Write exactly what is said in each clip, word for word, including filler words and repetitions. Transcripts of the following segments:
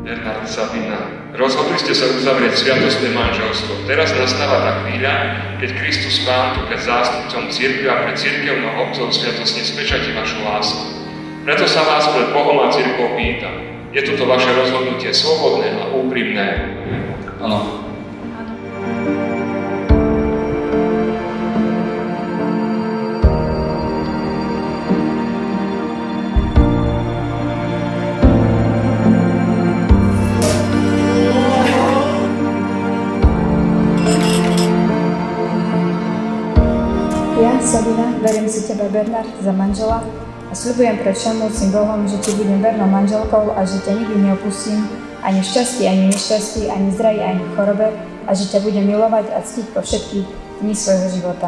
Bernard, Sabina, rozhodli ste sa uzavrieť sviatostné manželstvo. Teraz nastáva tá chvíľa, keď Kristus Pán tu pred zástupcom cirkvi a pred cirkevnou obcov sviatostne spečatí vašu lásku. Preto sa vás pred Bohom a cirkvou pýtam, je toto vaše rozhodnutie slobodné a úprimné? Áno. Ja, Sabina, beriem si teba, Bernard, za manžela a sľubujem pred všemovúcim Bohom, že ti budem vernou manželkou a že ťa nikdy neopustím, ani v šťastí, ani v nešťastí, ani v zdraví, ani v chorobe a že ťa budem milovať a ctiť po všetky dni svojho života.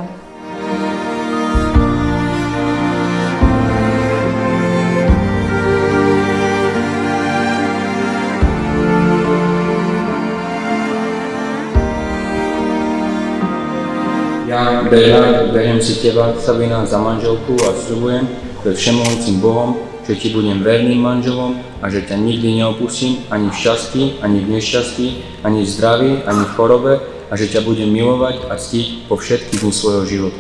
Ja, Bernard, beriem si teba, Sabina, za manželku a sľubujem pred všemohúcim Bohom, že ti budem verným manželom a že ťa nikdy neopustím ani v šťastí, ani v nešťastí, ani v zdraví, ani v chorobe a že ťa budem milovať a ctiť po všetky dni svojho života.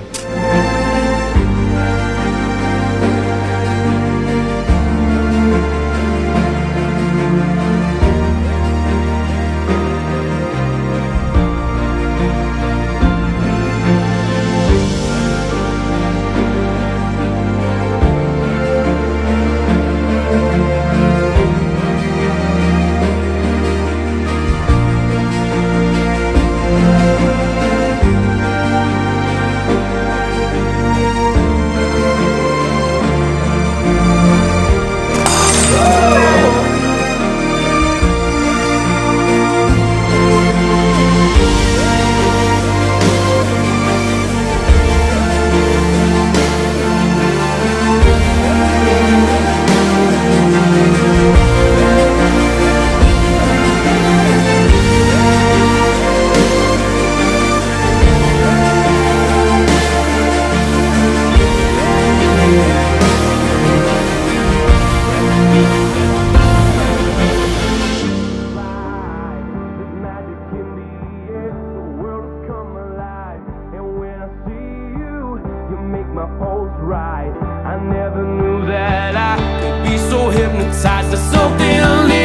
My pulse rise. I never knew that I could be so hypnotized to something